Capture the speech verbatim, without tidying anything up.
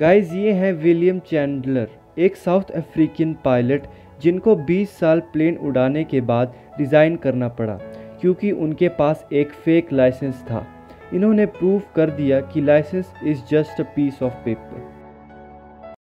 Guys ये हैं William Chandler, एक साउथ अफ्रीकन पायलट जिनको बीस साल प्लेन उड़ाने के बाद रिज़ाइन करना पड़ा क्योंकि उनके पास एक फेक लाइसेंस था। इन्होंने प्रूव कर दिया कि licence is just a piece of paper.